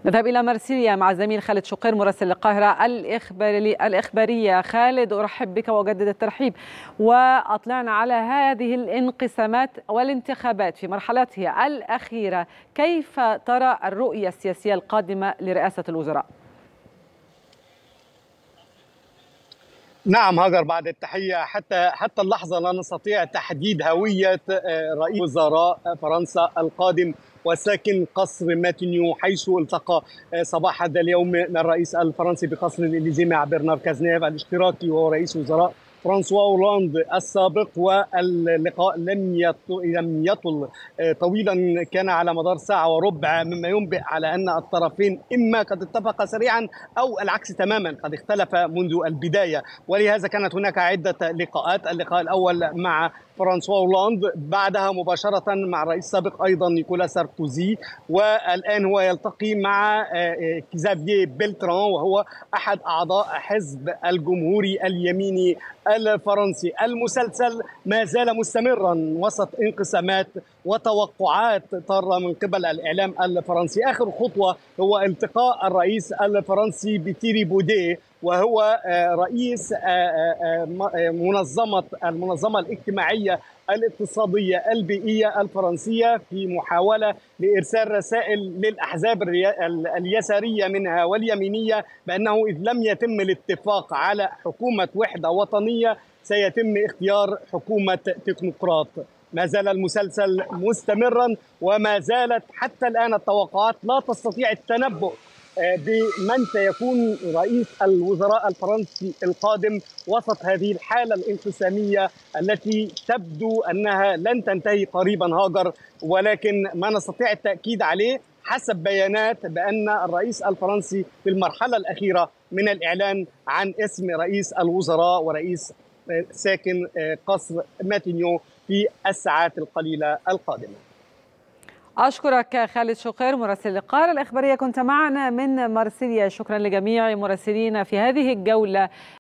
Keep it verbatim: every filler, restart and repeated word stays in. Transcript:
نذهب إلى مرسيليا مع الزميل خالد شقير مراسل القاهرة الإخبارية. خالد، أرحب بك وأجدد الترحيب، وأطلعنا على هذه الانقسامات والانتخابات في مرحلتها الأخيرة. كيف ترى الرؤية السياسية القادمة لرئاسة الوزراء؟ نعم هاجر، بعد التحية. حتى حتى اللحظة لا نستطيع تحديد هوية رئيس وزراء فرنسا القادم وساكن قصر ماتينيو، حيث التقى صباح هذا اليوم الرئيس الفرنسي بقصر الإليزيه مع برنار كازنيف الاشتراكي وهو رئيس وزراء فرانسوا هولاند السابق. واللقاء لم لم يطل طويلا، كان على مدار ساعة وربع، مما ينبئ على أن الطرفين إما قد اتفقا سريعا أو العكس تماما، قد اختلف منذ البداية. ولهذا كانت هناك عدة لقاءات. اللقاء الأول مع فرانسوا هولاند، بعدها مباشرة مع الرئيس السابق أيضا نيكولا ساركوزي، والآن هو يلتقي مع كيزافييه بيلتران وهو أحد أعضاء حزب الجمهوري اليميني الفرنسي. المسلسل ما زال مستمرا وسط انقسامات وتوقعات طارة من قبل الإعلام الفرنسي. آخر خطوة هو التقاء الرئيس الفرنسي بتيري بوديه، وهو رئيس منظمة المنظمة الاجتماعية الاقتصادية البيئية الفرنسية، في محاولة لإرسال رسائل للأحزاب اليسارية منها واليمينية بأنه إذ لم يتم الاتفاق على حكومة وحدة وطنية سيتم اختيار حكومة تكنوقراط. ما زال المسلسل مستمرا، وما زالت حتى الآن التوقعات لا تستطيع التنبؤ بمن سيكون رئيس الوزراء الفرنسي القادم وسط هذه الحالة الانقسامية التي تبدو أنها لن تنتهي قريبا هاجر. ولكن ما نستطيع التأكيد عليه حسب بيانات بأن الرئيس الفرنسي في المرحلة الأخيرة من الإعلان عن اسم رئيس الوزراء ورئيس ساكن قصر ماتينيو في الساعات القليلة القادمة. أشكرك خالد شقير مراسل القاهرة الإخبارية، كنت معنا من مرسيليا. شكرا لجميع مراسلينا في هذه الجولة